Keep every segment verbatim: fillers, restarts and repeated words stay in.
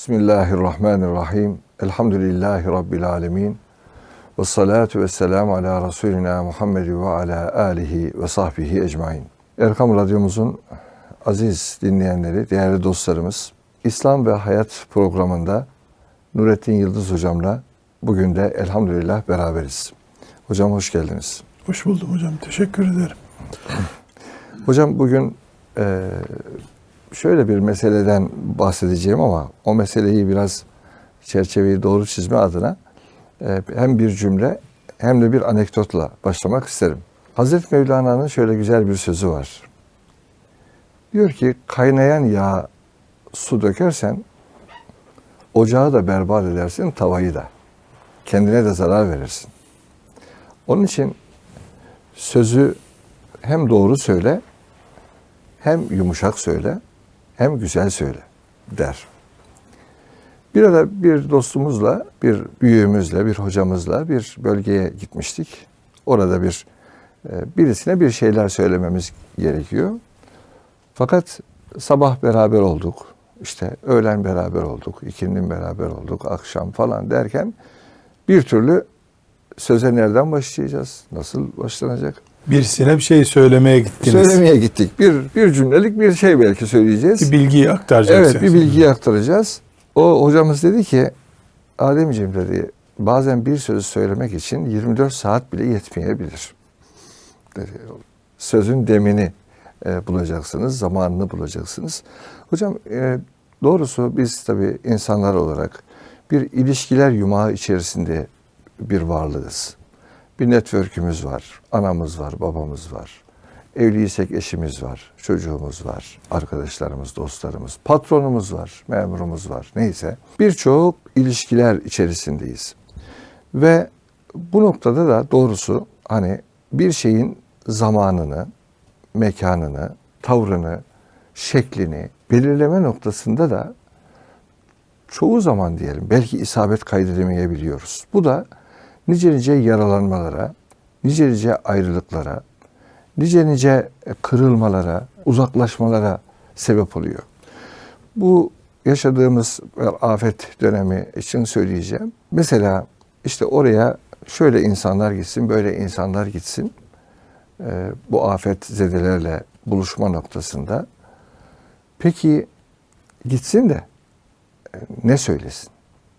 Bismillahirrahmanirrahim. Elhamdülillahi Rabbil alemin. Ve salatu ve selamu ala Resulina Muhammed ve ala alihi ve sahbihi ecmain. Erkam Radyomuzun aziz dinleyenleri, değerli dostlarımız, İslam ve Hayat programında Nurettin Yıldız hocamla bugün de elhamdülillah beraberiz. Hocam hoş geldiniz. Hoş buldum hocam. Teşekkür ederim. Hocam bugün e, şöyle bir meseleden bahsedeceğim ama o meseleyi biraz çerçeveyi doğru çizme adına e, hem bir cümle hem de bir anekdotla başlamak isterim. Hazreti Mevlana'nın şöyle güzel bir sözü var. Diyor ki kaynayan yağa su dökersen ocağı da berbat edersin, tavayı da. Kendine de zarar verirsin. Onun için sözü hem doğru söyle, hem yumuşak söyle, hem güzel söyle der. Bir ara bir dostumuzla, bir büyüğümüzle, bir hocamızla bir bölgeye gitmiştik. Orada bir birisine bir şeyler söylememiz gerekiyor. Fakat sabah beraber olduk, işte öğlen beraber olduk, ikindin beraber olduk, akşam falan derken bir türlü söze nereden başlayacağız, nasıl başlanacak? Birisine bir şey söylemeye gittiniz. Söylemeye gittik. Bir bir cümlelik bir şey belki söyleyeceğiz. Bir bilgiyi aktaracaksınız. Evet, bir bilgiyi aktaracağız. O hocamız dedi ki, Ademciğim dedi, bazen bir sözü söylemek için yirmi dört saat bile yetmeyebilir. Dedi. Sözün demini e, bulacaksınız, zamanını bulacaksınız. Hocam e, doğrusu biz tabii insanlar olarak bir ilişkiler yumağı içerisinde bir varlığız. Bir network'ümüz var, anamız var, babamız var. Evliysek eşimiz var, çocuğumuz var, arkadaşlarımız, dostlarımız, patronumuz var, memurumuz var, neyse. Birçok ilişkiler içerisindeyiz. Ve bu noktada da doğrusu hani bir şeyin zamanını, mekanını, tavrını, şeklini belirleme noktasında da çoğu zaman diyelim belki isabet kaydedemeyebiliyoruz. Bu da nice nice yaralanmalara, nice nice ayrılıklara, nice nice kırılmalara, uzaklaşmalara sebep oluyor. Bu yaşadığımız afet dönemi için söyleyeceğim. Mesela işte oraya şöyle insanlar gitsin, böyle insanlar gitsin. Ee, bu afet zedelerle buluşma noktasında. Peki gitsin de ne söylesin?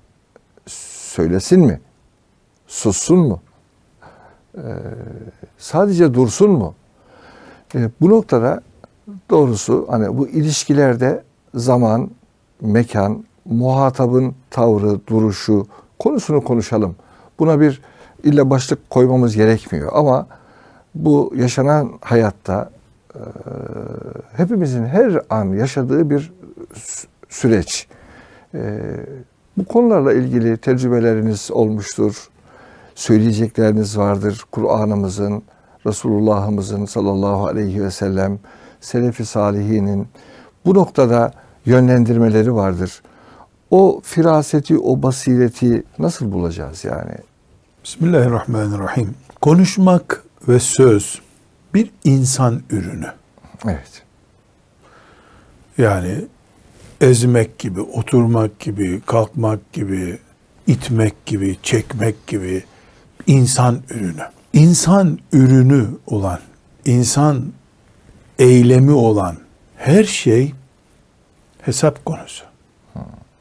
Söylesin mi? Sussun mu? Ee, sadece dursun mu? Ee, bu noktada doğrusu hani bu ilişkilerde zaman, mekan, muhatabın tavrı, duruşu konusunu konuşalım. Buna bir illa başlık koymamız gerekmiyor ama bu yaşanan hayatta e, hepimizin her an yaşadığı bir süreç. E, bu konularla ilgili tecrübeleriniz olmuştur. Söyleyecekleriniz vardır. Kur'an'ımızın, Resulullah'ımızın sallallahu aleyhi ve sellem, Selefi Salihinin bu noktada yönlendirmeleri vardır. O firaseti, o basireti nasıl bulacağız yani? Bismillahirrahmanirrahim. Konuşmak ve söz bir insan ürünü. Evet. Yani ezmek gibi, oturmak gibi, kalkmak gibi, itmek gibi, çekmek gibi insan ürünü. İnsan ürünü olan, insan eylemi olan her şey hesap konusu. Hmm.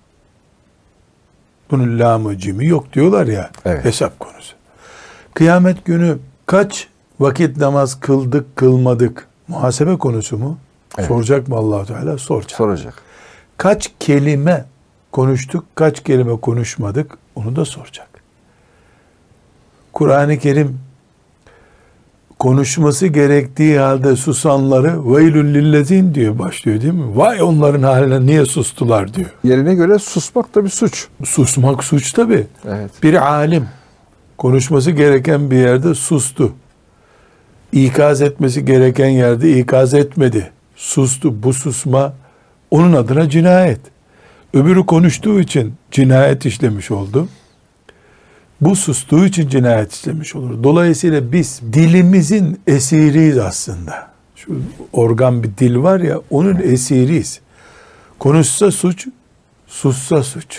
Bunun lamı cimi yok diyorlar ya, evet. Hesap konusu. Kıyamet günü kaç vakit namaz kıldık, kılmadık muhasebe konusu mu? Evet. Soracak mı Allah-u Teala? Soracak. Soracak. Kaç kelime konuştuk, kaç kelime konuşmadık onu da soracak. Kur'an-ı Kerim konuşması gerektiği halde susanları veylül lillezin diyor başlıyor değil mi? Vay onların haline niye sustular diyor. Yerine göre susmak da bir suç. Susmak suç tabii. Evet. Bir alim konuşması gereken bir yerde sustu. İkaz etmesi gereken yerde ikaz etmedi. Sustu. Bu susma onun adına cinayet. Öbürü konuştuğu için cinayet işlemiş oldu. Bu sustuğu için cinayet işlemiş olur. Dolayısıyla biz dilimizin esiriyiz aslında. Şu organ bir dil var ya onun esiriyiz. Konuşsa suç, sussa suç.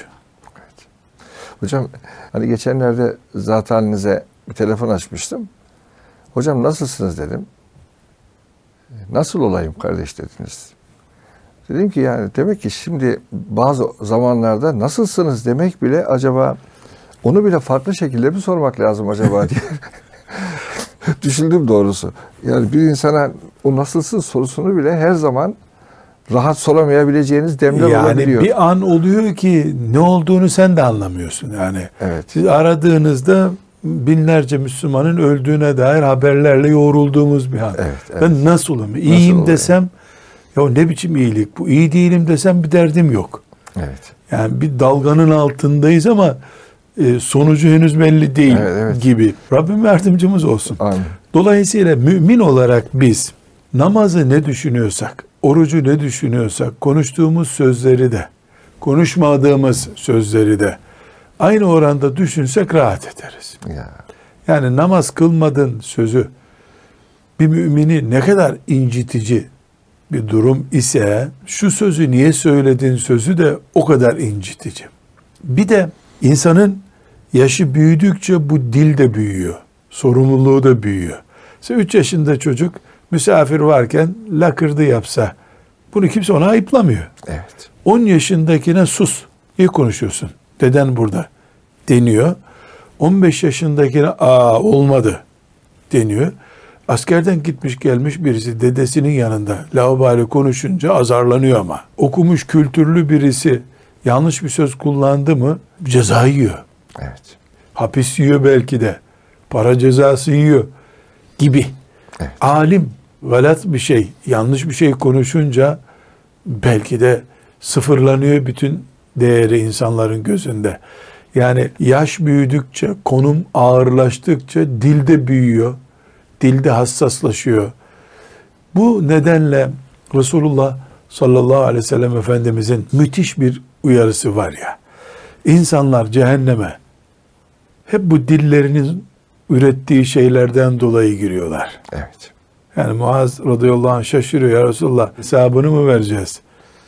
Hocam hani geçenlerde zat halinize bir telefon açmıştım. Hocam nasılsınız dedim. Nasıl olayım kardeş dediniz. Dedim ki yani demek ki şimdi bazı zamanlarda nasılsınız demek bile acaba onu bile farklı şekilde mi sormak lazım acaba diye düşündüm doğrusu. Yani bir insana o nasılsın sorusunu bile her zaman rahat soramayabileceğiniz demler yani olabiliyor. Bir an oluyor ki ne olduğunu sen de anlamıyorsun. Yani evet. Siz aradığınızda binlerce Müslümanın öldüğüne dair haberlerle yoğrulduğumuz bir an. Evet, evet. Ben nasılım? İyiyim Nasıl desem ya ne biçim iyilik bu? İyi değilim desem bir derdim yok. Evet. Yani bir dalganın altındayız ama e, sonucu henüz belli değil evet, evet. gibi. Rabbim yardımcımız olsun. Amin. Dolayısıyla mümin olarak biz namazı ne düşünüyorsak, orucu ne düşünüyorsak, konuştuğumuz sözleri de, konuşmadığımız sözleri de aynı oranda düşünsek rahat ederiz. Ya. Yani namaz kılmadın sözü bir mümini ne kadar incitici bir durum ise şu sözü niye söyledin sözü de o kadar incitici. Bir de insanın yaşı büyüdükçe bu dil de büyüyor. Sorumluluğu da büyüyor. Mesela üç yaşında çocuk misafir varken lakırdı yapsa bunu kimse ona ayıplamıyor. Evet. on yaşındakine sus, iyi konuşuyorsun, deden burada deniyor. on beş yaşındakine aa olmadı deniyor. Askerden gitmiş gelmiş birisi dedesinin yanında laubali konuşunca azarlanıyor ama. Okumuş kültürlü birisi yanlış bir söz kullandı mı ceza yiyor. Evet. Hapis yiyor belki de. Para cezası yiyor gibi. Evet. Alim galat bir şey, yanlış bir şey konuşunca belki de sıfırlanıyor bütün değeri insanların gözünde. Yani yaş büyüdükçe, konum ağırlaştıkça dilde büyüyor. Dilde hassaslaşıyor. Bu nedenle Resulullah sallallahu aleyhi ve sellem Efendimizin müthiş bir uyarısı var ya. İnsanlar cehenneme hep bu dillerinin ürettiği şeylerden dolayı giriyorlar. Evet. Yani Muaz radıyallahu anh şaşırıyor, ya Resulullah hesabını mı vereceğiz?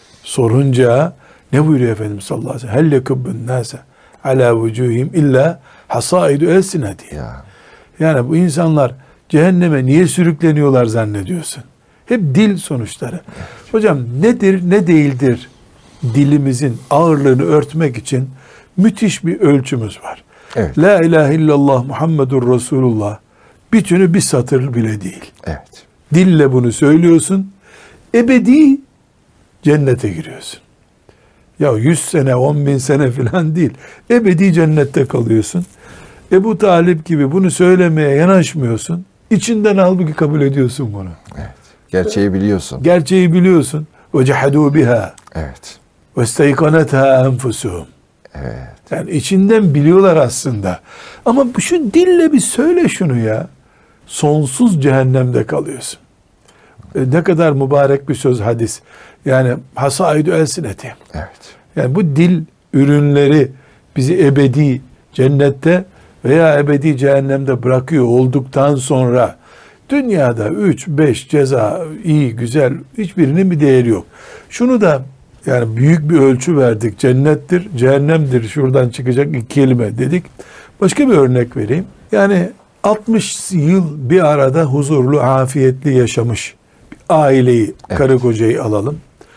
Sorunca ne buyuruyor Efendimiz sallallahu aleyhi ve sellem? Hel yekubbun nase ala vucuhim illa hasaidu elsineti. Ya. Yani bu insanlar cehenneme niye sürükleniyorlar zannediyorsun? Hep dil sonuçları. Evet. Hocam nedir ne değildir dilimizin ağırlığını örtmek için müthiş bir ölçümüz var. Evet. La ilahe illallah Muhammedur Resulullah bütünü bir satır bile değil. Evet. Dille bunu söylüyorsun. Ebedi cennete giriyorsun. Ya yüz sene, on bin sene falan değil. Ebedi cennette kalıyorsun. Ebu Talip gibi bunu söylemeye yanaşmıyorsun. İçinden halbuki kabul ediyorsun bunu. Evet. Gerçeği biliyorsun. Gerçeği biliyorsun. وَجَحَدُوا بِهَا Evet. وَاسْتَيْقَنَتْهَا أَنْفُسُهُمْ. Evet. Yani içinden biliyorlar aslında. Ama şu dille bir söyle şunu ya. Sonsuz cehennemde kalıyorsun. E ne kadar mübarek bir söz hadis. Yani hasaidu elsineti. Evet. Yani bu dil ürünleri bizi ebedi cennette veya ebedi cehennemde bırakıyor olduktan sonra dünyada üç beş ceza iyi güzel hiçbirinin bir değeri yok. Şunu da yani büyük bir ölçü verdik. Cennettir, cehennemdir. Şuradan çıkacak iki kelime dedik. Başka bir örnek vereyim. Yani altmış yıl bir arada huzurlu, afiyetli yaşamış bir aileyi, evet. Karı kocayı alalım.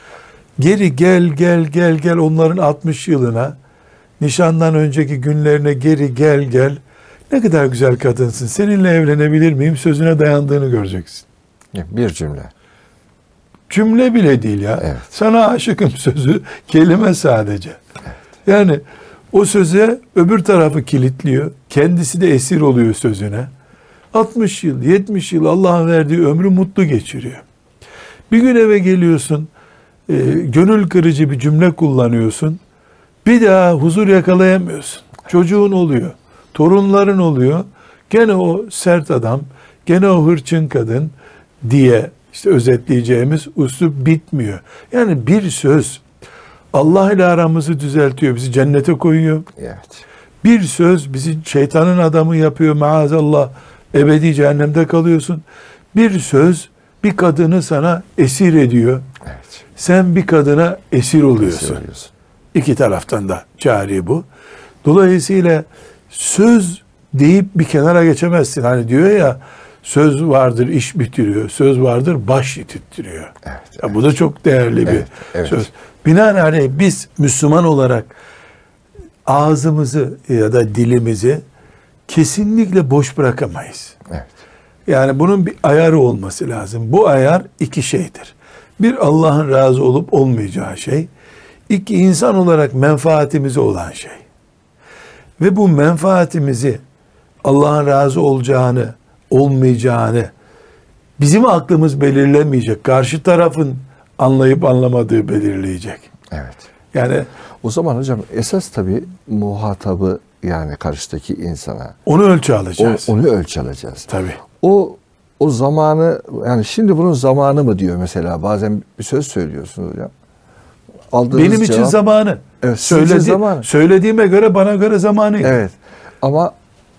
Geri gel gel gel gel onların altmış yılına, nişandan önceki günlerine geri gel gel. Ne kadar güzel kadınsın. Seninle evlenebilir miyim? Sözüne dayandığını göreceksin. Bir cümle. Cümle bile değil ya. Evet. Sana aşıkım sözü kelime sadece. Evet. Yani o söze öbür tarafı kilitliyor. Kendisi de esir oluyor sözüne. altmış yıl, yetmiş yıl Allah'ın verdiği ömrü mutlu geçiriyor. Bir gün eve geliyorsun, e, gönül kırıcı bir cümle kullanıyorsun. Bir daha huzur yakalayamıyorsun. Çocuğun oluyor, torunların oluyor. Gene o sert adam, gene o hırçın kadın diye işte özetleyeceğimiz üslup bitmiyor. Yani bir söz Allah ile aramızı düzeltiyor, bizi cennete koyuyor. Evet. Bir söz bizi şeytanın adamı yapıyor, maazallah ebedi cehennemde kalıyorsun. Bir söz bir kadını sana esir ediyor. Evet. Sen bir kadına esir oluyorsun. Esir oluyorsun. İki taraftan da cari bu. Dolayısıyla söz deyip bir kenara geçemezsin. Hani diyor ya, söz vardır iş bitiriyor, söz vardır baş yitittiriyor. Evet, Ya evet. bu da çok değerli bir Evet, evet. söz. Binaenaleyh biz Müslüman olarak ağzımızı ya da dilimizi kesinlikle boş bırakamayız. Evet. Yani bunun bir ayarı olması lazım. Bu ayar iki şeydir. Bir, Allah'ın razı olup olmayacağı şey. İki, insan olarak menfaatimize olan şey. Ve bu menfaatimizi, Allah'ın razı olacağını, olmayacağını bizim aklımız belirlemeyecek. Karşı tarafın anlayıp anlamadığı belirleyecek. Evet. Yani O zaman hocam esas tabii muhatabı, yani karşıdaki insana onu ölçü o, alacağız. onu ölçü alacağız. Tabii. O o zamanı, yani şimdi bunun zamanı mı diyor mesela, bazen bir söz söylüyorsunuz hocam. Aldığınız Benim için cevap- zamanı. Evet, sizin için Söyledi, zamanı. Söylediğime göre bana göre zamanı. Evet. Ama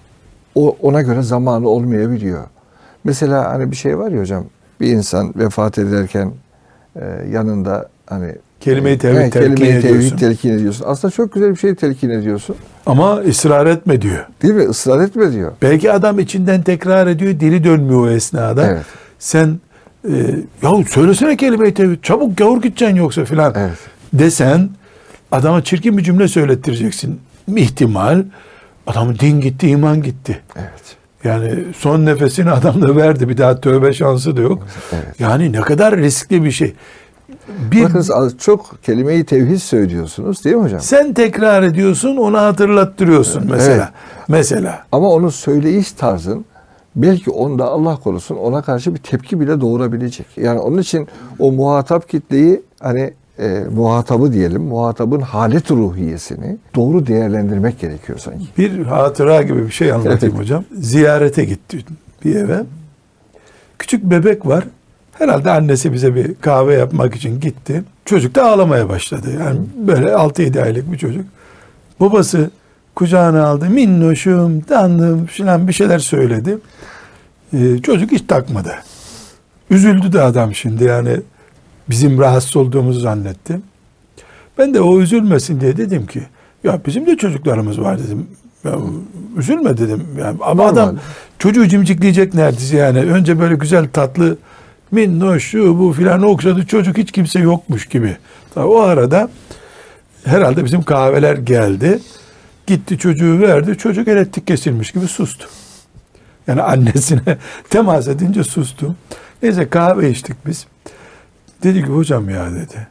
o ona göre zamanı olmayabiliyor. Mesela hani bir şey var ya hocam, bir insan vefat ederken e, yanında hani Kelime-i tevhid he, telkin kelime-i tevhid ediyorsun. telkin ediyorsun. Aslında çok güzel bir şey telkin ediyorsun. Ama ısrar etme diyor. Değil mi? Israr etme diyor. Belki adam içinden tekrar ediyor, dili dönmüyor o esnada. Evet. Sen e, yahu söylesene kelime-i tevhid, çabuk gavur gideceksin yoksa filan Evet. desen, adama çirkin bir cümle söylettireceksin. İhtimal adamın din gitti, iman gitti. Evet. Yani son nefesini adam da verdi. Bir daha tövbe şansı da yok. Evet. Yani ne kadar riskli bir şey. Bir, Bakınız az- çok kelime-i tevhid söylüyorsunuz değil mi hocam? sen tekrar ediyorsun, onu hatırlattırıyorsun mesela. Evet. Mesela. Ama onun söyleyiş tarzın belki onda Allah korusun ona karşı bir tepki bile doğurabilecek. Yani onun için o muhatap kitleyi, hani e, muhatabı diyelim, muhatabın halet ruhiyesini doğru değerlendirmek gerekiyor sanki. Bir hatıra gibi bir şey anlatayım hocam. Ziyarete gittim bir eve. Küçük bebek var. Herhalde annesi bize bir kahve yapmak için gitti. Çocuk da ağlamaya başladı. Yani böyle altı yedi aylık bir çocuk. Babası kucağına aldı. Minnoşum, tanrım filan bir şeyler söyledi. Ee, çocuk hiç takmadı. Üzüldü de adam şimdi, yani bizim rahatsız olduğumuzu zannetti. Ben de o üzülmesin diye dedim ki, ya bizim de çocuklarımız var dedim. Ya, üzülme dedim. Yani, ama Normal. adam çocuğu cimcikleyecek neredeyse yani. Önce böyle güzel tatlı minnoş şu bu filan okşadı. Çocuk hiç kimse yokmuş gibi. Tabii o arada herhalde bizim kahveler geldi. Gitti çocuğu verdi. Çocuk elektrik kesilmiş gibi sustu. Yani annesine temas edince sustu. Neyse kahve içtik biz. Dedi ki hocam ya dedi.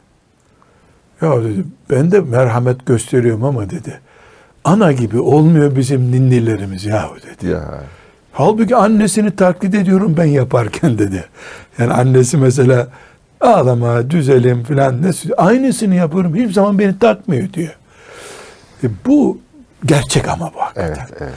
Ya dedi ben de merhamet gösteriyorum ama dedi. Ana gibi olmuyor bizim ninnilerimiz yahu dedi. Ya. Halbuki annesini taklit ediyorum ben yaparken dedi. Yani annesi mesela ağlama, düzelim filan ne aynısını yapıyorum. Hiçbir zaman beni takmıyor diyor. E bu gerçek ama bu hakikaten. Evet, evet.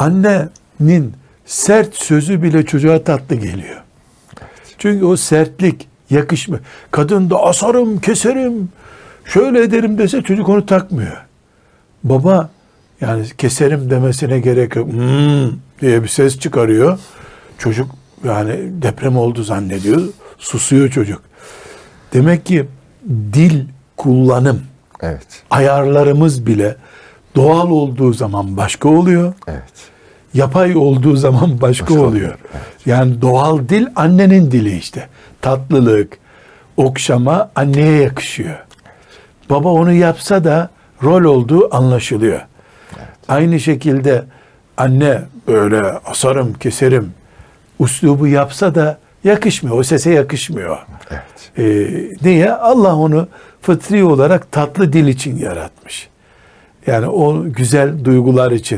Annenin sert sözü bile çocuğa tatlı geliyor. Evet. Çünkü o sertlik yakışmıyor. Kadın da asarım, keserim, şöyle ederim dese çocuk onu takmıyor. Baba yani keserim demesine gerek yok. Hmm diye bir ses çıkarıyor. Çocuk yani deprem oldu zannediyor. Susuyor çocuk. Demek ki dil kullanım, Evet. ayarlarımız bile doğal olduğu zaman başka oluyor. Evet. Yapay olduğu zaman başka, Başka oluyor. oluyor, evet. Yani doğal dil annenin dili işte. Tatlılık, okşama anneye yakışıyor. Baba onu yapsa da rol olduğu anlaşılıyor. Evet. Aynı şekilde anne böyle asarım, keserim uslubu yapsa da yakışmıyor. O sese yakışmıyor. Evet. Ee, niye? Allah onu fıtri olarak tatlı dil için yaratmış. Yani o güzel duygular için,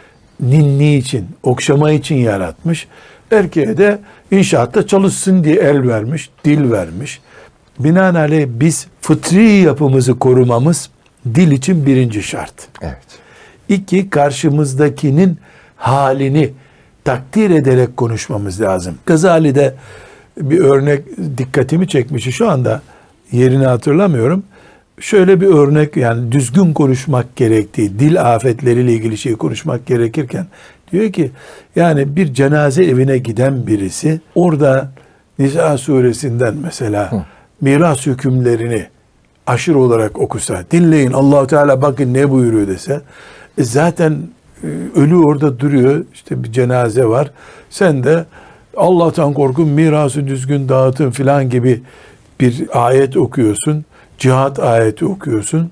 ninni için, okşama için yaratmış. Erkeğe de inşaatta çalışsın diye el vermiş, dil vermiş. Binaenaleyh biz fıtri yapımızı korumamız dil için birinci şart. Evet. İki, karşımızdakinin halini takdir ederek konuşmamız lazım. Gazali'de bir örnek dikkatimi çekmişti. Şu anda yerini hatırlamıyorum. Şöyle bir örnek, yani düzgün konuşmak gerektiği, dil afetleriyle ilgili şey konuşmak gerekirken diyor ki, yani bir cenaze evine giden birisi orada Nisa suresinden mesela Hı. miras hükümlerini aşırı olarak okusa, dinleyin Allah-u Teala bakın ne buyuruyor dese, e zaten e, ölü orada duruyor, işte bir cenaze var. Sen de Allah'tan korkun, mirası düzgün dağıtın filan gibi bir ayet okuyorsun. Cihat ayeti okuyorsun.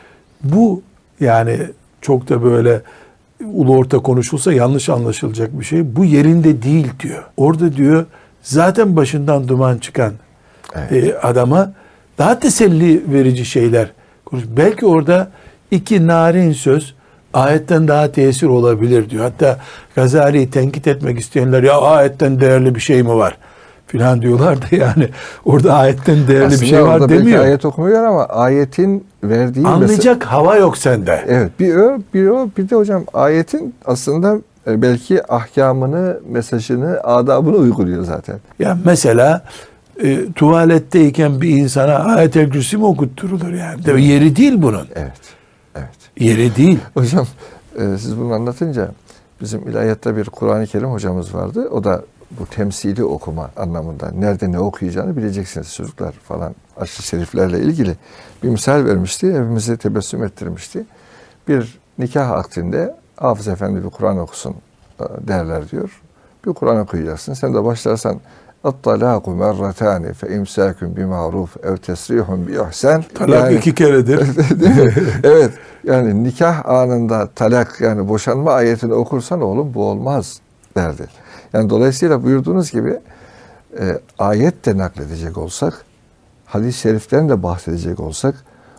Bu yani çok da böyle ulu orta konuşulsa yanlış anlaşılacak bir şey. Bu yerinde değil diyor. Orada diyor zaten başından duman çıkan evet. e, adama daha teselli verici şeyler konuş. Belki orada iki narin söz ayetten daha tesir olabilir diyor. Hatta Gazali'yi tenkit etmek isteyenler ya ayetten değerli bir şey mi var filan diyorlar da yani orada ayetten değerli aslında bir şey var demiyor. Ayet okumuyor ama ayetin verdiği anlayacak mesela, hava yok sende. Evet, bir o, bir o, bir de hocam ayetin aslında belki ahkamını, mesajını, adabını uyguluyor zaten. Ya mesela e, tuvaletteyken bir insana Ayet-el Kürsi mi okutturulur yani? Değil mi? Yeri değil bunun. Evet. Evet. Yeri değil. Hocam e, siz bunu anlatınca bizim ilahiyatta bir Kur'an-ı Kerim hocamız vardı. O da bu temsili okuma anlamında nerede ne okuyacağını bileceksiniz çocuklar falan aşırı şeriflerle ilgili bir misal vermişti. Hepimizi tebessüm ettirmişti. Bir nikah akdinde Hafız Efendi bir Kur'an okusun derler diyor. Bir Kur'an okuyacaksın. Sen de başlarsan "At-talâku merratâni fe imsâkun bima'ruf ev tesrihun bi ihsan." Talak yani, iki keredir. Evet. Yani nikah anında talak yani boşanma ayetini okursan oğlum bu olmaz derdi. Yani dolayısıyla buyurduğunuz gibi e, ayet de nakledecek olsak, hadis-i şeriften de bahsedecek olsak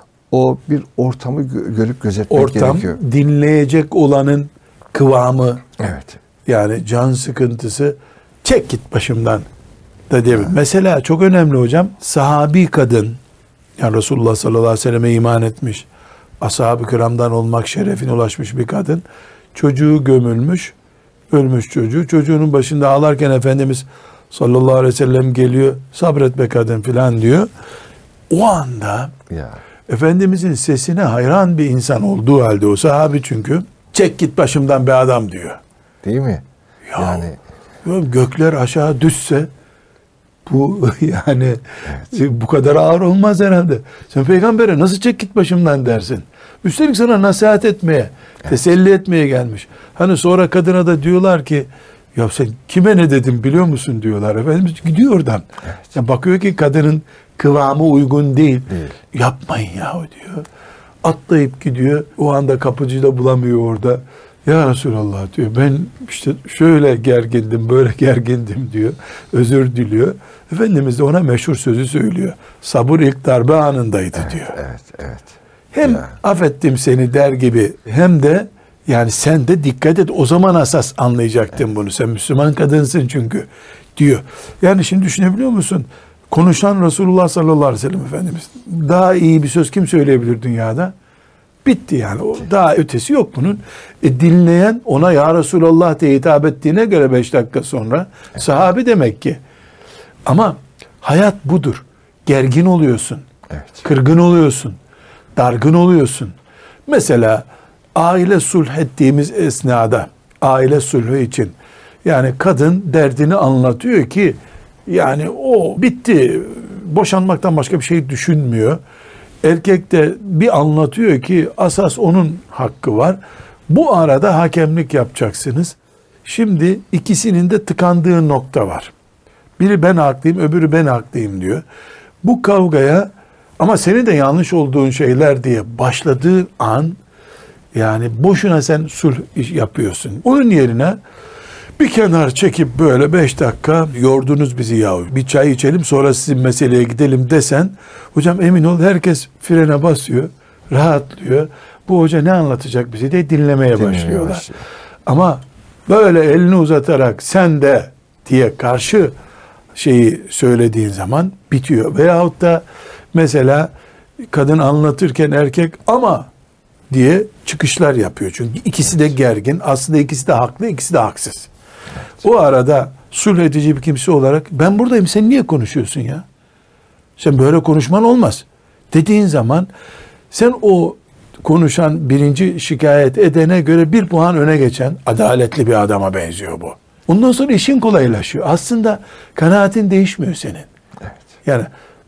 o bir ortamı gö- görüp gözetmek Ortam, gerekiyor. Ortam dinleyecek olanın kıvamı. Evet. Yani can sıkıntısı çek git başımdan da diyebilir. Mesela çok önemli hocam sahabi kadın yani Resulullah sallallahu aleyhi ve selleme iman etmiş ashab-ı kiramdan olmak şerefine ulaşmış bir kadın çocuğu gömülmüş ölmüş çocuğu çocuğunun başında ağlarken Efendimiz sallallahu aleyhi ve sellem geliyor sabret be kadın filan diyor. O anda ya. Efendimizin sesine hayran bir insan olduğu halde o sahabi çünkü çek git başımdan be adam diyor. Değil mi? Ya, yani gökler aşağı düşse bu yani evet. bu kadar ağır olmaz herhalde. Sen peygambere nasıl çek git başımdan dersin. Üstelik sana nasihat etmeye, evet. teselli etmeye gelmiş. Hani sonra kadına da diyorlar ki ya sen kime ne dedin biliyor musun diyorlar. Efendimiz gidiyor oradan. Evet. Yani bakıyor ki kadının kıvamı uygun değil. değil. Yapmayın yahu diyor. Atlayıp gidiyor. O anda kapıcıyı da bulamıyor orada. Ya Resulallah diyor ben işte şöyle gergindim böyle gergindim diyor. Özür diliyor. Efendimiz de ona meşhur sözü söylüyor. Sabır ilk darbe anındaydı evet, diyor. Evet, evet. Hem ya. affettim seni der gibi hem de yani sen de dikkat et o zaman asas anlayacaktın evet. bunu. Sen Müslüman kadınsın çünkü diyor. Yani şimdi düşünebiliyor musun? Konuşan Resulullah sallallahu aleyhi ve sellem Efendimiz. Daha iyi bir söz kim söyleyebilir dünyada? Bitti yani. O, daha ötesi yok bunun. E, dinleyen ona ya Resulallah diye hitap ettiğine göre beş dakika sonra evet. sahabi demek ki. Ama hayat budur. Gergin oluyorsun. Evet. Kırgın oluyorsun. Dargın oluyorsun. Mesela aile sulh ettiğimiz esnada aile sulhü için yani kadın derdini anlatıyor ki yani o bitti. Boşanmaktan başka bir şey düşünmüyor. Erkek de bir anlatıyor ki asas onun hakkı var. Bu arada hakemlik yapacaksınız. Şimdi ikisinin de tıkandığı nokta var. Biri ben haklıyım, öbürü ben haklıyım diyor. Bu kavgaya ama senin de yanlış olduğun şeyler diye başladığı an yani boşuna sen sulh yapıyorsun. Onun yerine bir kenar çekip böyle beş dakika yordunuz bizi yahu. Bir çay içelim sonra sizin meseleye gidelim desen hocam emin ol herkes frene basıyor, rahatlıyor. Bu hoca ne anlatacak bize diye dinlemeye Dinlemeye başlıyorlar. Başlıyor. Ama böyle elini uzatarak sen de diye karşı şeyi söylediğin zaman bitiyor. Veyahut da mesela kadın anlatırken erkek ama diye çıkışlar yapıyor. Çünkü ikisi de gergin. Aslında ikisi de haklı, ikisi de haksız. O arada sulh edici bir kimse olarak ben buradayım sen niye konuşuyorsun ya? Sen böyle konuşman olmaz. Dediğin zaman sen o konuşan birinci şikayet edene göre bir puan öne geçen adaletli bir adama benziyor bu. Ondan sonra işin kolaylaşıyor. Aslında kanaatin değişmiyor senin. Evet. Yani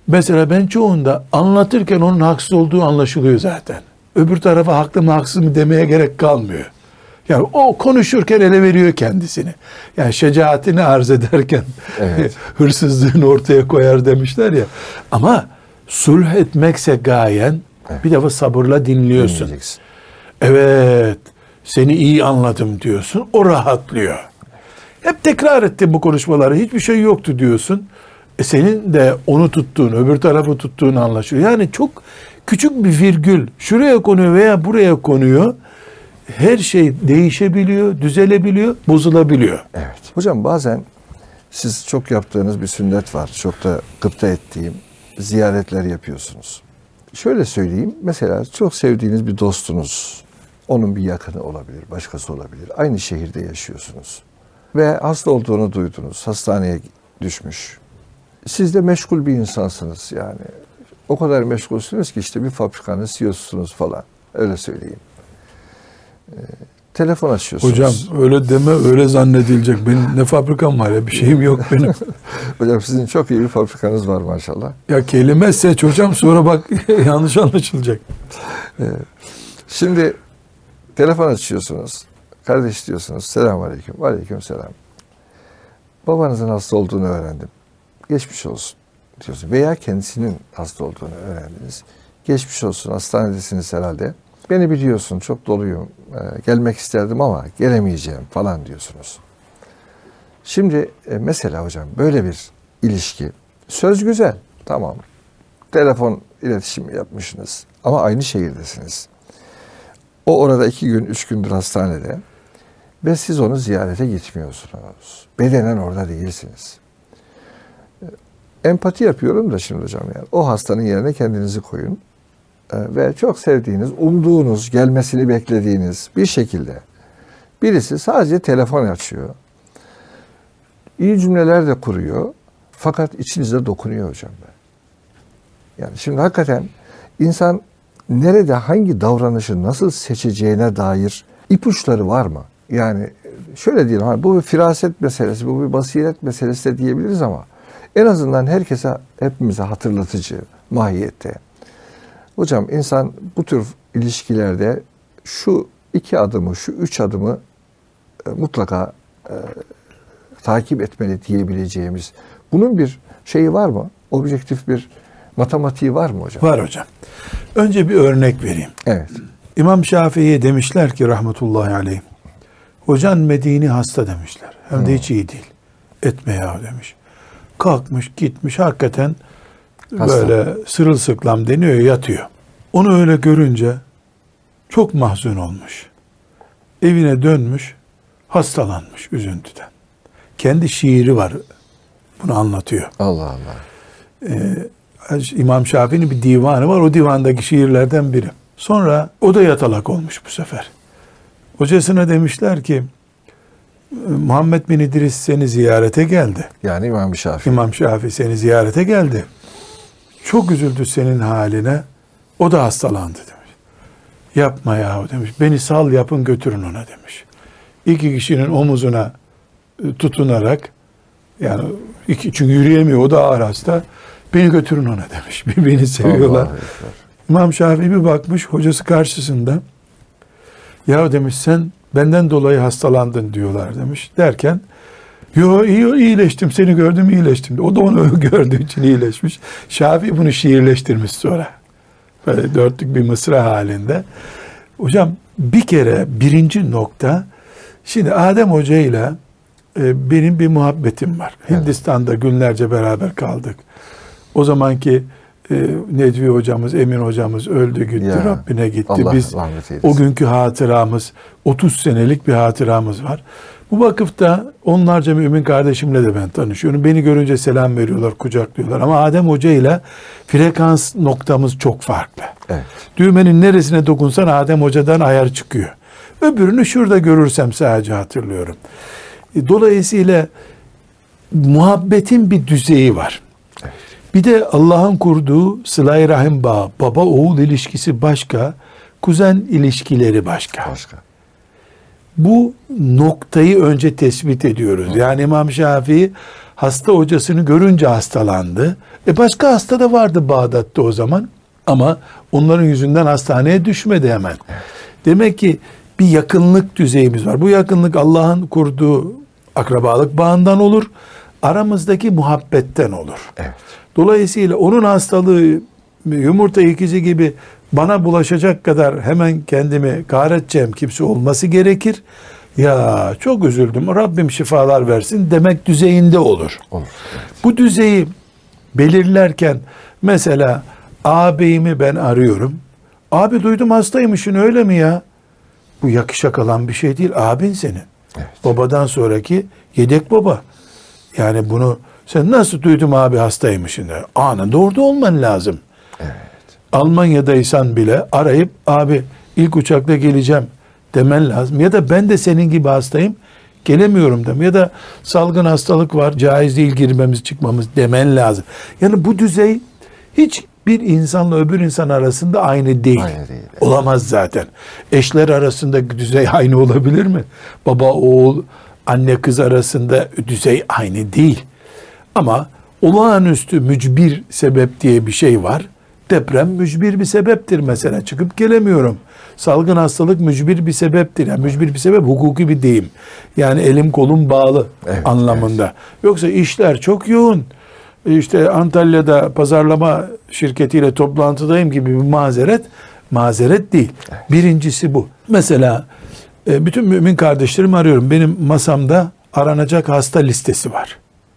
Mesela ben çoğunda anlatırken onun haksız olduğu anlaşılıyor zaten. Öbür tarafa haklı mı haksız mı demeye gerek kalmıyor. Yani o konuşurken ele veriyor kendisini. Yani şecaatini arz ederken Evet. hırsızlığını ortaya koyar demişler ya. Ama sulh etmekse gayen, Evet. bir defa sabırla dinliyorsun. Dinleyeceksin. Evet, seni iyi anladım diyorsun. O rahatlıyor. Hep tekrar ettim bu konuşmaları. Hiçbir şey yoktu diyorsun. E senin de onu tuttuğun, öbür tarafı tuttuğun anlaşılıyor. Yani çok küçük bir virgül şuraya konuyor veya buraya konuyor. Her şey değişebiliyor, düzelebiliyor, bozulabiliyor. Evet. Hocam bazen siz çok yaptığınız bir sünnet var. Çok da gıpta ettiğim ziyaretler yapıyorsunuz. Şöyle söyleyeyim. Mesela çok sevdiğiniz bir dostunuz, onun bir yakını olabilir, başkası olabilir. Aynı şehirde yaşıyorsunuz. Ve hasta olduğunu duydunuz. Hastaneye düşmüş. Siz de meşgul bir insansınız yani. O kadar meşgulsünüz ki işte bir fabrikanın C E O'susunuz falan. Öyle söyleyeyim. Ee, telefon açıyorsunuz. Hocam öyle deme, öyle zannedilecek. Benim ne fabrikam var ya, bir şeyim yok benim. Hocam sizin çok iyi bir fabrikanız var maşallah. Ya kelime seç hocam, sonra bak yanlış anlaşılacak. Ee, şimdi telefon açıyorsunuz. Kardeş diyorsunuz. Selamünaleyküm. Aleykümselam. Babanızın hasta olduğunu öğrendim. Geçmiş olsun diyorsun. Veya kendisinin hasta olduğunu öğrendiniz. Geçmiş olsun. Hastanedesiniz herhalde. Beni biliyorsun. Çok doluyum. Ee, gelmek isterdim ama gelemeyeceğim falan diyorsunuz. Şimdi e, mesela hocam böyle bir ilişki. Söz güzel. Tamam. Telefon iletişimi yapmışsınız. Ama aynı şehirdesiniz. O orada iki gün, üç gündür hastanede. Ve siz onu ziyarete gitmiyorsunuz. Bedenen orada değilsiniz. Empati yapıyorum da şimdi hocam yani. O hastanın yerine kendinizi koyun. Ve çok sevdiğiniz, umduğunuz, gelmesini beklediğiniz bir şekilde birisi sadece telefon açıyor. İyi cümleler de kuruyor. Fakat içinize dokunuyor hocam. Yani şimdi hakikaten insan nerede hangi davranışı nasıl seçeceğine dair ipuçları var mı? Yani şöyle diyelim, hani bu bir firaset meselesi, bu bir basiret meselesi de diyebiliriz ama en azından herkese, hepimize hatırlatıcı mahiyette. Hocam insan bu tür ilişkilerde şu iki adımı, şu üç adımı e, mutlaka e, takip etmeli diyebileceğimiz, bunun bir şeyi var mı? Objektif bir matematiği var mı hocam? Var hocam. Önce bir örnek vereyim. Evet. İmam Şafii'ye demişler ki rahmetullahi aleyh, hocan Medini hasta demişler. Hem de Hmm. hiç iyi değil. Etme ya demiş. Kalkmış gitmiş hakikaten Hasta. böyle sırılsıklam deniyor, yatıyor. Onu öyle görünce çok mahzun olmuş. Evine dönmüş, hastalanmış üzüntüden. Kendi şiiri var, bunu anlatıyor. Allah Allah. Ee, İmam Şafii'nin bir divanı var, o divandaki şiirlerden biri. Sonra o da yatalak olmuş bu sefer. Hocasına demişler ki, Muhammed bin İdris seni ziyarete geldi. Yani İmam Şafii. İmam Şafii seni ziyarete geldi. Çok üzüldü senin haline. O da hastalandı demiş. Yapma yahu demiş. Beni sal yapın götürün ona demiş. İki kişinin omuzuna tutunarak, yani iki, çünkü yürüyemiyor, o da ağır hasta. Beni götürün ona demiş. Birbirini seviyorlar. Allah Allah. İmam Şafii bir bakmış hocası karşısında. Ya demiş sen benden dolayı hastalandın diyorlar demiş. Derken yo iyi iyileştim, seni gördüm iyileştim. O da onu gördüğü için iyileşmiş. Şafii bunu şiirleştirmiş sonra. Böyle dörtlük bir mısra halinde. Hocam bir kere birinci nokta, şimdi Adem Hoca ile e, benim bir muhabbetim var. Evet. Hindistan'da günlerce beraber kaldık. O zamanki e, Nedvi hocamız, Emin hocamız öldü gitti, Ya, Rabbine gitti. Allah Biz rahmet eylesin. o günkü hatıramız, otuz senelik bir hatıramız var. Bu vakıfta onlarca mümin kardeşimle de ben tanışıyorum. Beni görünce selam veriyorlar, kucaklıyorlar. Ama Adem Hoca ile frekans noktamız çok farklı. Evet. Düğmenin neresine dokunsan Adem Hoca'dan ayar çıkıyor. Öbürünü şurada görürsem sadece hatırlıyorum. Dolayısıyla muhabbetin bir düzeyi var. Evet. Bir de Allah'ın kurduğu sıla-i rahim bağı, baba oğul ilişkisi başka, kuzen ilişkileri başka. Başka. Bu noktayı önce tespit ediyoruz. Yani İmam Şafii hasta hocasını görünce hastalandı. E başka hasta da vardı Bağdat'ta o zaman. Ama onların yüzünden hastaneye düşmedi hemen. Demek ki bir yakınlık düzeyimiz var. Bu yakınlık Allah'ın kurduğu akrabalık bağından olur. Aramızdaki muhabbetten olur. Evet. Dolayısıyla onun hastalığı yumurta ikizi gibi bana bulaşacak kadar hemen kendimi kahredeceğim kimse olması gerekir. Ya çok üzüldüm, Rabbim şifalar versin demek düzeyinde olur. Olur. Bu düzeyi belirlerken mesela ağabeyimi ben arıyorum. Abi duydum hastaymışsın, öyle mi ya? Bu yakışa kalan bir şey değil. Abin senin. Evet. Babadan sonraki yedek baba. Yani bunu sen nasıl duydum abi hastaymışsın? Anında orada olman lazım. Evet. Almanya'daysan bile arayıp abi ilk uçakla geleceğim demen lazım. Ya da ben de senin gibi hastayım, gelemiyorum dem. Ya da salgın hastalık var, caiz değil girmemiz çıkmamız demen lazım. Yani bu düzey hiç bir insanla öbür insan arasında aynı değil. Aynı değil. Olamaz zaten. Eşler arasında düzey aynı olabilir mi? Baba oğul, anne kız arasında düzey aynı değil. Ama olağanüstü mücbir sebep diye bir şey var. Deprem mücbir bir sebeptir mesela. Çıkıp gelemiyorum. Salgın hastalık mücbir bir sebeptir. Yani mücbir bir sebep hukuki bir deyim. Yani elim kolum bağlı Evet, anlamında. evet. Yoksa işler çok yoğun. İşte Antalya'da pazarlama şirketiyle toplantıdayım gibi bir mazeret. Mazeret değil. Birincisi bu. Mesela e, bütün mümin kardeşlerimi arıyorum. Benim masamda aranacak hasta listesi var.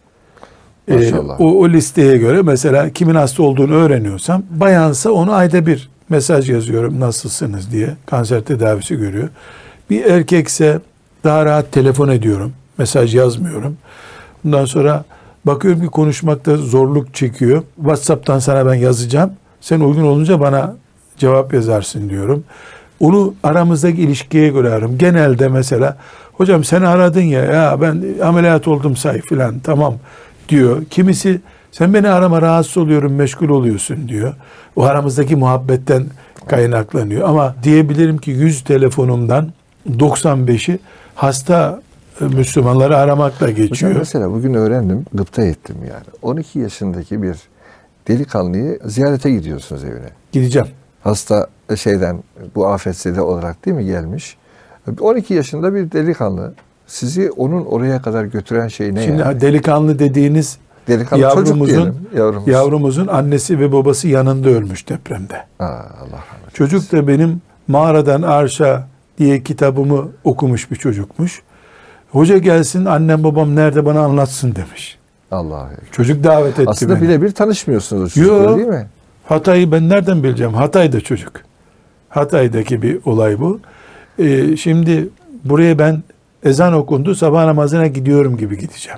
E, Maşallah. o, o listeye göre mesela kimin hasta olduğunu öğreniyorsam, bayansa onu ayda bir mesaj yazıyorum nasılsınız diye. Kanser tedavisi görüyor. Bir erkekse daha rahat telefon ediyorum. Mesaj yazmıyorum. Bundan sonra bakıyorum ki konuşmakta zorluk çekiyor. WhatsApp'tan sana ben yazacağım. Sen uygun olunca bana cevap yazarsın diyorum. Onu aramızdaki ilişkiye göre arıyorum. Genelde mesela hocam seni aradın ya, ya ben ameliyat oldum say filan, tamam diyor. Kimisi sen beni arama, rahatsız oluyorum, meşgul oluyorsun diyor. O aramızdaki muhabbetten kaynaklanıyor. Ama diyebilirim ki yüz telefonumdan doksan beşi hasta Müslümanları aramakla geçiyor. Hocam mesela bugün öğrendim, gıpta ettim yani. on iki yaşındaki bir delikanlıyı ziyarete gidiyorsunuz evine. Gideceğim. Hasta şeyden, bu afetzede olarak değil mi gelmiş? on iki yaşında bir delikanlı, sizi onun oraya kadar götüren şey ne Şimdi yani? delikanlı dediğiniz Delikanlı çocuk yavrumuzun, diyelim. Yavrumuz. yavrumuzun annesi ve babası yanında ölmüş depremde. Aa, Allah rahmet Çocuk da benim Mağaradan Arşa diye kitabımı okumuş bir çocukmuş. Hoca gelsin, annem babam nerede bana anlatsın demiş. Allah. Çocuk davet etti Aslında beni. birebir tanışmıyorsunuz o çocukla, Yo. değil mi? Hatay'ı ben nereden bileceğim? Hatay'da çocuk. Hatay'daki bir olay bu. Ee, şimdi buraya ben ezan okundu, sabah namazına gidiyorum gibi gideceğim.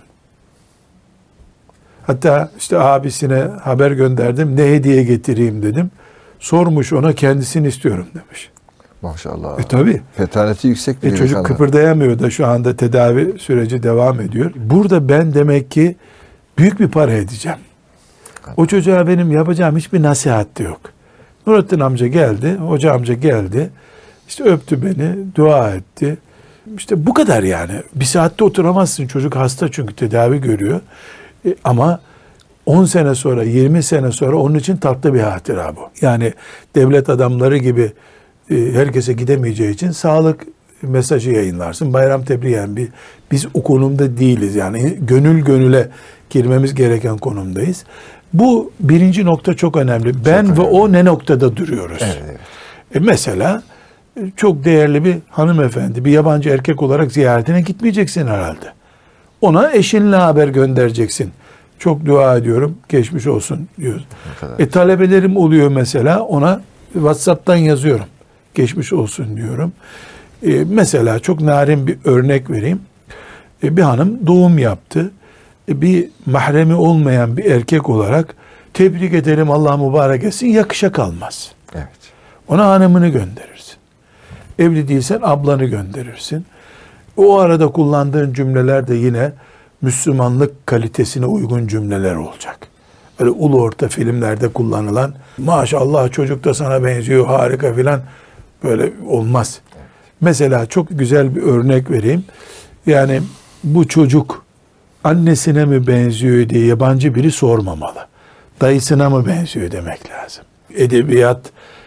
Hatta işte abisine haber gönderdim. Ne hediye getireyim dedim. Sormuş, ona kendisini istiyorum demiş. Maşallah. E tabi. Fetaneti yüksek bir E çocuk delikanlı. kıpırdayamıyor da şu anda tedavi süreci devam ediyor. Burada ben demek ki büyük bir para edeceğim. O çocuğa benim yapacağım hiçbir nasihat de yok. Nurettin amca geldi, hoca amca geldi. İşte öptü beni, dua etti. İşte bu kadar yani. Bir saatte oturamazsın. Çocuk hasta çünkü tedavi görüyor. E, ama on sene sonra, yirmi sene sonra onun için tatlı bir hatıra bu. Yani devlet adamları gibi e, herkese gidemeyeceği için sağlık mesajı yayınlarsın. Bayram tebriği yani bir, biz o konumda değiliz. Yani gönül gönüle girmemiz gereken konumdayız. Bu birinci nokta çok önemli. Ben Çok ve önemli. o ne noktada duruyoruz? Evet, evet. E mesela çok değerli bir hanımefendi, bir yabancı erkek olarak ziyaretine gitmeyeceksin herhalde. Ona eşinle haber göndereceksin. Çok dua ediyorum, geçmiş olsun diyoruz. E talebelerim oluyor mesela, ona WhatsApp'tan yazıyorum. Geçmiş olsun diyorum. E, mesela çok narin bir örnek vereyim. E, bir hanım doğum yaptı. E, bir mahremi olmayan bir erkek olarak tebrik ederim, Allah mübarek etsin, yakışa kalmaz. Evet. Ona hanımını gönderirsin. Evli değilsen ablanı gönderirsin. O arada kullandığın cümleler de yine Müslümanlık kalitesine uygun cümleler olacak. Öyle ulu orta filmlerde kullanılan maşallah çocuk da sana benziyor harika filan böyle olmaz. Mesela çok güzel bir örnek vereyim. Yani bu çocuk annesine mi benziyor diye yabancı biri sormamalı. Dayısına mı benziyor demek lazım. Edebiyat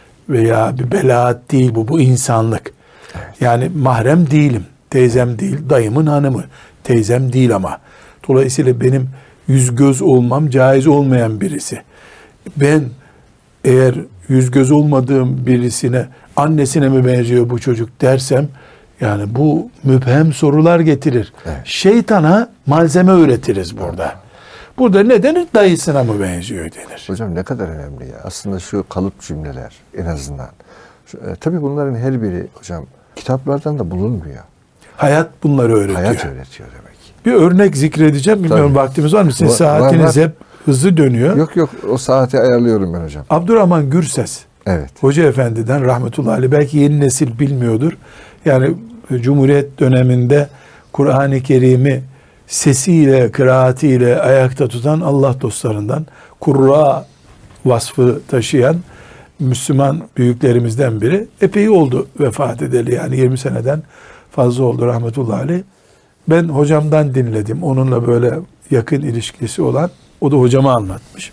veya bir belaat değil bu. Bu insanlık. Yani mahrem değilim. Teyzem değil, dayımın hanımı. Teyzem değil ama. Dolayısıyla benim yüz göz olmam caiz olmayan birisi. Ben eğer yüz göz olmadığım birisine annesine mi benziyor bu çocuk dersem, yani bu müphem sorular getirir. Evet. Şeytana malzeme üretiriz burada. Burada ne denir? Dayısına mı benziyor denir. Hocam ne kadar önemli ya. Aslında şu kalıp cümleler en azından. Şu, e, tabii bunların her biri hocam kitaplardan da bulunmuyor. Hayat bunları öğretiyor. Hayat öğretiyor demek. Bir örnek zikredeceğim. Bilmiyorum Tabii. vaktimiz var mı? Sizin Var- saatiniz var, var. hep hızlı dönüyor. Yok yok o saati ayarlıyorum ben hocam. Abdurrahman Gürses, Evet. Hoca Efendi'den rahmetullahi aleyh, belki yeni nesil bilmiyordur. Yani Cumhuriyet döneminde Kur'an-ı Kerim'i sesiyle, kıraatiyle ayakta tutan Allah dostlarından, kurra vasfı taşıyan Müslüman büyüklerimizden biri. Epey oldu vefat edeli, yani yirmi seneden fazla oldu rahmetullahi aleyh. Ben hocamdan dinledim. Onunla böyle yakın ilişkisi olan, o da hocama anlatmış.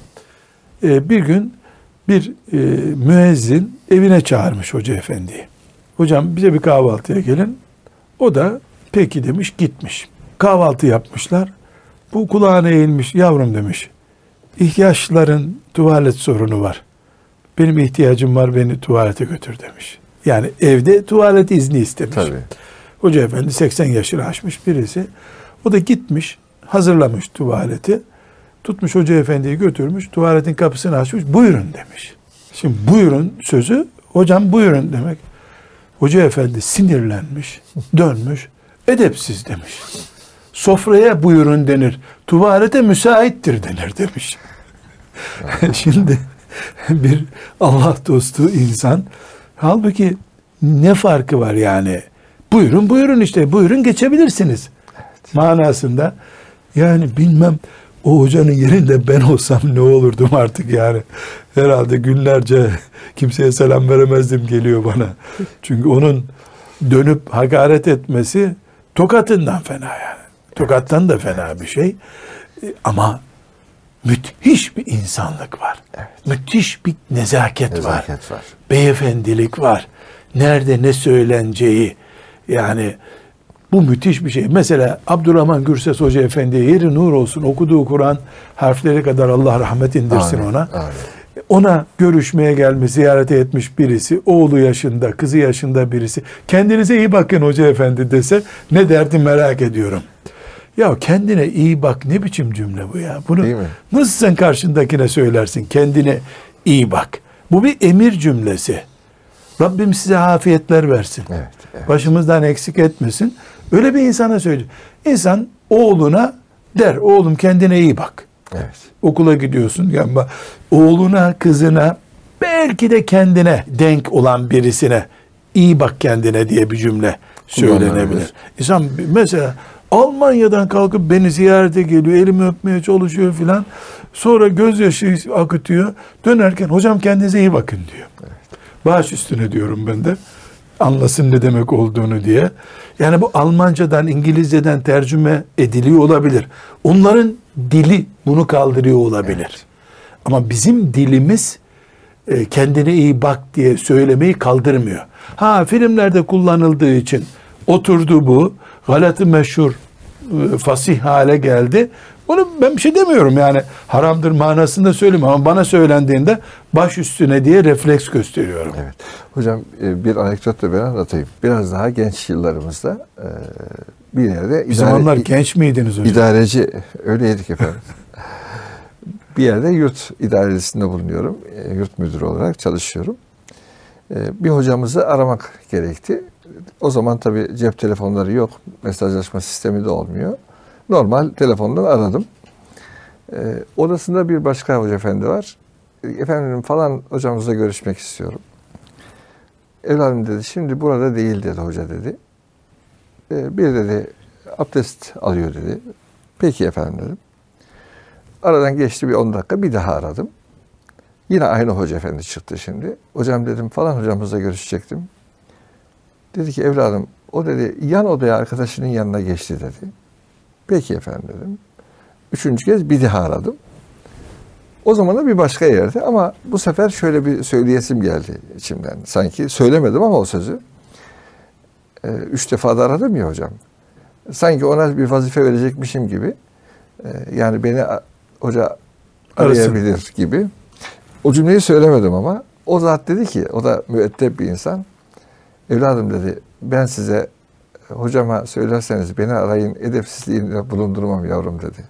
Ee, bir gün bir e, müezzin evine çağırmış Hoca Efendi'yi. Hocam bize bir kahvaltıya gelin. O da peki demiş, gitmiş. Kahvaltı yapmışlar. Bu kulağına eğilmiş, yavrum demiş, ihtiyaçların tuvalet sorunu var. Benim ihtiyacım var, beni tuvalete götür demiş. Yani evde tuvalet izni istemiş. Tabii. Hoca Efendi seksen yaşını aşmış birisi. O da gitmiş, hazırlamış tuvaleti. Tutmuş Hoca Efendi'yi götürmüş, tuvaletin kapısını açmış, buyurun demiş. Şimdi buyurun sözü, hocam buyurun demek. Hoca Efendi sinirlenmiş, dönmüş, edepsiz demiş. Sofraya buyurun denir, tuvalete müsaittir denir demiş. Şimdi bir Allah dostu insan, halbuki ne farkı var yani? Buyurun buyurun işte, buyurun geçebilirsiniz. Evet. Manasında. Yani bilmem, o hocanın yerinde ben olsam ne olurdum artık yani. Herhalde günlerce kimseye selam veremezdim geliyor bana. Çünkü onun dönüp hakaret etmesi tokatından fena yani. Tokattan da fena bir şey. Ama müthiş bir insanlık var. Evet. Müthiş bir nezaket, nezaket var. var. Beyefendilik var. Nerede ne söyleneceği, yani bu müthiş bir şey. Mesela Abdurrahman Gürses Hoca Efendi'ye yeri nur olsun, okuduğu Kur'an harfleri kadar Allah rahmet indirsin Amin, ona. amin. Ona görüşmeye gelmiş, ziyarete etmiş birisi, oğlu yaşında, kızı yaşında birisi, kendinize iyi bakın Hoca Efendi dese ne derdi merak ediyorum. Ya kendine iyi bak ne biçim cümle bu ya? Bunu nasıl sen karşındakine söylersin? Kendine iyi bak. Bu bir emir cümlesi. Rabbim size afiyetler versin. Evet, evet. Başımızdan eksik etmesin. Öyle bir insana söylüyor. İnsan oğluna der, oğlum kendine iyi bak. Evet. Okula gidiyorsun. Yani oğluna, kızına, belki de kendine denk olan birisine iyi bak kendine diye bir cümle söylenebilir. İnsan mesela Almanya'dan kalkıp beni ziyarete geliyor, elimi öpmeye çalışıyor filan. Sonra gözyaşı akıtıyor. Dönerken hocam kendinize iyi bakın diyor. Evet. Baş üstüne diyorum ben de. Anlasın ne demek olduğunu diye. Yani bu Almancadan, İngilizceden tercüme ediliyor olabilir. Onların dili bunu kaldırıyor olabilir. Evet. Ama bizim dilimiz kendine iyi bak diye söylemeyi kaldırmıyor. Ha, filmlerde kullanıldığı için oturdu bu. Galatı meşhur, fasih hale geldi. Onu ben bir şey demiyorum yani, haramdır manasında söylemiyorum ama bana söylendiğinde baş üstüne diye refleks gösteriyorum. Evet. Hocam bir anekdot da ben anlatayım. Biraz daha genç yıllarımızda bir yerde... Bir zamanlar genç miydiniz hocam? İdareci, öyleydik efendim. Bir yerde yurt idaresinde bulunuyorum. Yurt müdürü olarak çalışıyorum. Bir hocamızı aramak gerekti. O zaman tabii cep telefonları yok. Mesajlaşma sistemi de olmuyor. Normal telefondan aradım. Ee, odasında bir başka hoca efendi var. Efendim falan hocamızla görüşmek istiyorum. Evladım dedi, şimdi burada değil dedi hoca dedi. Ee, bir dedi abdest alıyor dedi. Peki efendim dedim. Aradan geçti bir on dakika, bir daha aradım. Yine aynı hoca efendi çıktı şimdi. Hocam dedim falan hocamızla görüşecektim. Dedi ki evladım o dedi yan odaya arkadaşının yanına geçti dedi. Peki efendim dedim. Üçüncü kez bir daha aradım. O zaman da bir başka yerde ama bu sefer şöyle bir söyleyesim geldi içimden. Sanki söylemedim ama o sözü. Ee, üç defa da aradım ya hocam. Sanki ona bir vazife verecekmişim gibi. Ee, yani beni hoca arayabilir Arasın. gibi. O cümleyi söylemedim ama o zat dedi ki, o da müeddep bir insan. Evladım dedi, ben size hocama söylerseniz beni arayın, edepsizliğinde bulundurmam yavrum dedi.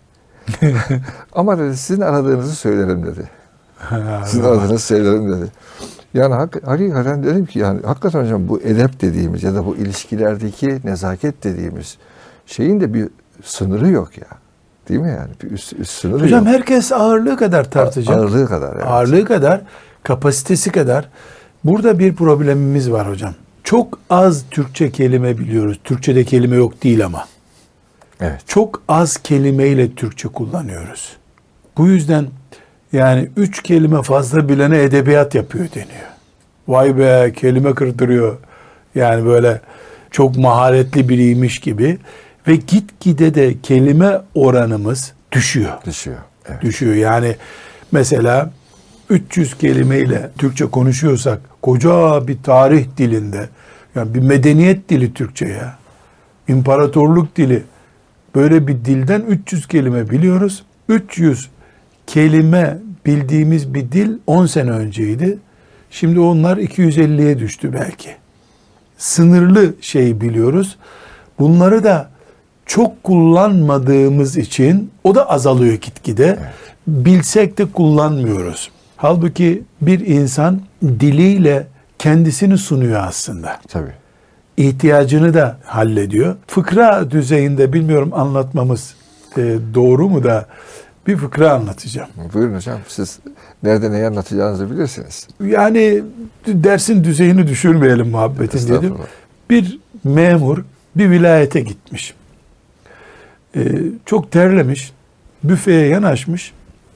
Ama dedi sizin aradığınızı söylerim dedi. Sizin aradığınızı söylerim dedi. Yani hak, hakikaten dedim ki yani hakikaten hocam bu edep dediğimiz ya da bu ilişkilerdeki nezaket dediğimiz şeyin de bir sınırı yok ya. Değil mi yani? Bir üst, üst sınırı hocam yok. Herkes ağırlığı kadar tartacak. Ağırlığı kadar. Evet. Ağırlığı kadar, kapasitesi kadar. Burada bir problemimiz var hocam. Çok az Türkçe kelime biliyoruz. Türkçe'de kelime yok değil ama. Evet. Çok az kelimeyle Türkçe kullanıyoruz. Bu yüzden yani üç kelime fazla bilene edebiyat yapıyor deniyor. Vay be, kelime kırdırıyor. Yani böyle çok maharetli biriymiş gibi. Ve gitgide de kelime oranımız düşüyor. Düşüyor. Evet. Düşüyor. Yani mesela üç yüz kelimeyle Türkçe konuşuyorsak koca bir tarih dilinde, yani bir medeniyet dili Türkçe ya. İmparatorluk dili. Böyle bir dilden üç yüz kelime biliyoruz. üç yüz kelime bildiğimiz bir dil on sene önceydi. Şimdi onlar iki yüz elliye düştü belki. Sınırlı şey biliyoruz. Bunları da çok kullanmadığımız için o da azalıyor gitgide. Evet. Bilsek de kullanmıyoruz. Halbuki bir insan diliyle kendisini sunuyor aslında. Tabii. İhtiyacını da hallediyor. Fıkra düzeyinde bilmiyorum anlatmamız e, doğru mu da bir fıkra anlatacağım. Buyurun hocam, siz nerede neyi anlatacağınızı bilirsiniz. Yani dersin düzeyini düşürmeyelim muhabbetin dedim. Bir memur bir vilayete gitmiş. Ee, çok terlemiş. Büfeye yanaşmış.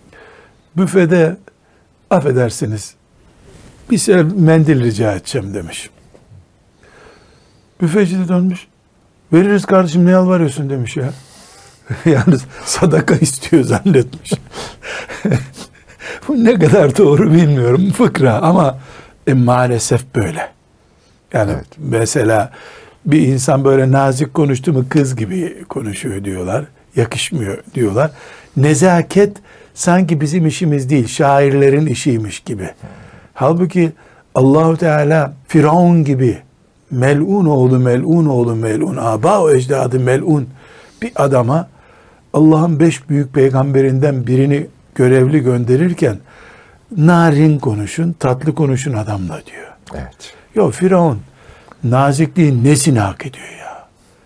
Büfede affedersiniz bir şey mendil rica edeceğim demiş. Büfeci de dönmüş. Veririz kardeşim, ne yalvarıyorsun demiş ya. Yalnız sadaka istiyor zannetmiş. Bu ne kadar doğru bilmiyorum, fıkra ama e, maalesef böyle. Yani evet. Mesela bir insan böyle nazik konuştu mu kız gibi konuşuyor diyorlar. Yakışmıyor diyorlar. Nezaket sanki bizim işimiz değil, şairlerin işiymiş gibi. Halbuki Allahu Teala Firavun gibi melun oğlu melun oğlu melun, aba ecdadı melun bir adama Allah'ın beş büyük peygamberinden birini görevli gönderirken narin konuşun, tatlı konuşun adamla diyor. Evet. Yok, Firavun nazikliğin nesini hak ediyor ya?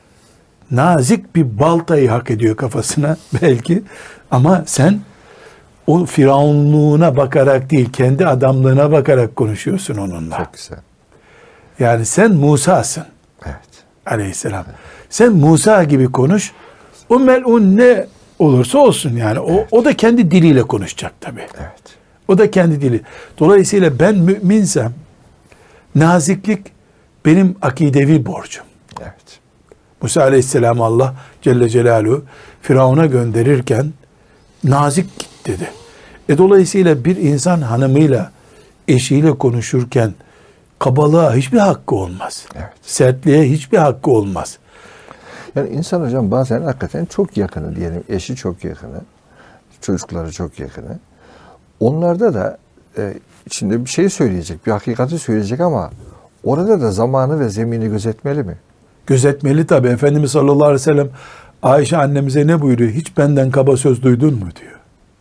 Nazik bir baltayı hak ediyor kafasına belki ama sen o firavunluğuna bakarak değil, kendi adamlığına bakarak konuşuyorsun onunla. Çok güzel. Yani sen Musa'sın. Evet. Aleyhisselam. Evet. Sen Musa gibi konuş. O melun ne olursa olsun yani. O, evet. o da kendi diliyle konuşacak tabii. Evet. O da kendi dili. Dolayısıyla ben müminsem naziklik benim akidevi borcum. Evet. Musa Aleyhisselam Allah Celle Celaluhu Firavun'a gönderirken nazik git dedi. E dolayısıyla bir insan hanımıyla, eşiyle konuşurken kabalığa hiçbir hakkı olmaz. Evet. Sertliğe hiçbir hakkı olmaz. Yani insan hocam bazen hakikaten çok yakını diyelim, eşi çok yakını, çocukları çok yakını. Onlarda da e, içinde bir şey söyleyecek, bir hakikati söyleyecek ama orada da zamanı ve zemini gözetmeli mi? Gözetmeli tabii. Efendimiz sallallahu aleyhi ve sellem Ayşe annemize ne buyuruyor? Hiç benden kaba söz duydun mu diyor.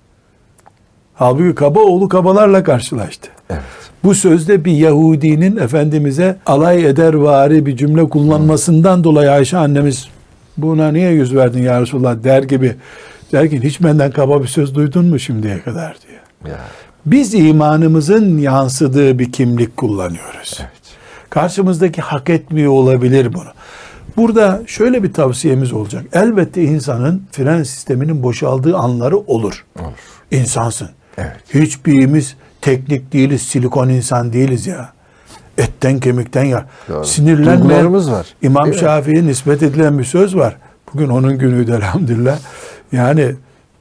Halbuki kaba oğlu kabalarla karşılaştı. Evet. Bu sözde bir Yahudinin Efendimiz'e alay eder vari bir cümle kullanmasından hmm. dolayı Ayşe annemiz buna niye yüz verdin ya Resulullah der gibi derken hiç benden kaba bir söz duydun mu şimdiye kadar diyor. Ya. Biz imanımızın yansıdığı bir kimlik kullanıyoruz. Evet. Karşımızdaki hak etmiyor olabilir bunu. Burada şöyle bir tavsiyemiz olacak. Elbette insanın fren sisteminin boşaldığı anları olur. Olur. İnsansın. Evet. Hiçbirimiz teknik değiliz, silikon insan değiliz ya. Etten kemikten ya. Doğru. Sinirlenme. Duygularımız var. İmam Şafii'ye nispet edilen bir söz var. Bugün onun günüydü elhamdülillah. Yani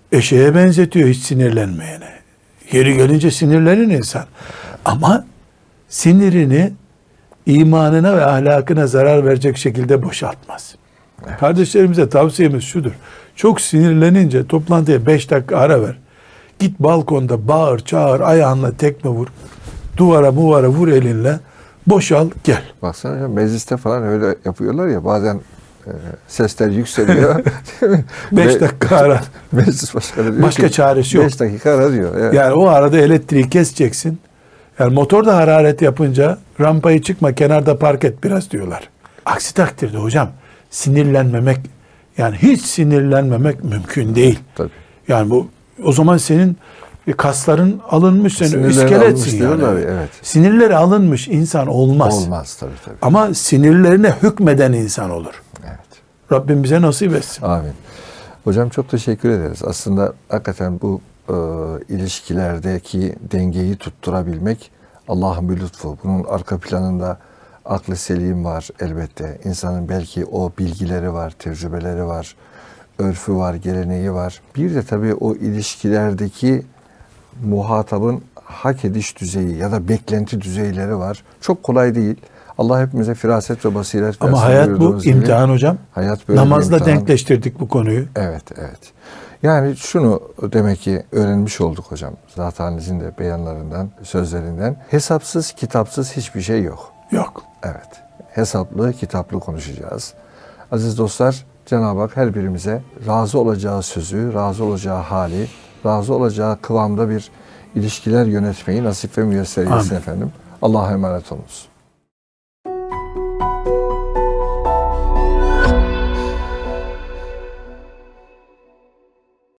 Eşeğe benzetiyor hiç sinirlenmeyene. Yeri gelince sinirlenir insan. Ama sinirini imanına ve ahlakına zarar verecek şekilde boşaltmaz. Evet. Kardeşlerimize tavsiyemiz şudur. Çok sinirlenince toplantıya beş dakika ara ver. Git balkonda bağır, çağır, ayağınla tekme vur. Duvara muvara vur elinle. Boşal, gel. Baksana hocam, mecliste falan öyle yapıyorlar ya, bazen e, sesler yükseliyor. Beş dakika ara. Meclis başkanı diyor Başka ki, çaresi yok. Beş dakika ara diyor. Evet. Yani o arada elektriği keseceksin. Yani motor da hararet yapınca rampayı çıkma, kenarda park et biraz diyorlar. Aksi takdirde hocam sinirlenmemek, yani hiç sinirlenmemek mümkün değil. Tabii. Yani bu o zaman senin kasların alınmış, senin Sinirleri iskeletsin alınmış yani. diyorlar, evet. Sinirleri alınmış insan olmaz. Olmaz tabii tabii. Ama sinirlerine hükmeden insan olur. Evet. Rabbim bize nasip etsin. Amin. Hocam çok teşekkür ederiz. Aslında hakikaten bu e, ilişkilerdeki dengeyi tutturabilmek Allah'ın bir lütfu. Bunun arka planında aklı selim var elbette. İnsanın belki o bilgileri var, tecrübeleri var, örfü var, geleneği var. Bir de tabii o ilişkilerdeki muhatabın hak ediş düzeyi ya da beklenti düzeyleri var. Çok kolay değil. Allah hepimize firaset ve basiret versin. Ama hayat bu gibi. imtihan hocam. Hayat böyle Namazla imtihan. denkleştirdik bu konuyu. Evet, evet. Yani şunu demek ki öğrenmiş olduk hocam. Zatenizin de beyanlarından, sözlerinden. Hesapsız, kitapsız hiçbir şey yok. Yok. Evet. Hesaplı, kitaplı konuşacağız. Aziz dostlar, Cenab-ı Hak her birimize razı olacağı sözü, razı olacağı hali, razı olacağı kıvamda bir ilişkiler yönetmeyi nasip ve müyesser etsin efendim. Allah'a emanet olunuz.